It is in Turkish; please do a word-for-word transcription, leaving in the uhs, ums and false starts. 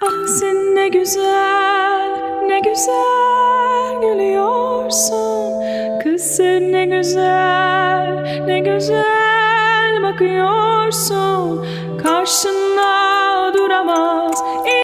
Sen ne güzel, ne güzel gülüyorsun. Kız sen ne güzel, ne güzel bakıyorsun. Karşında duramaz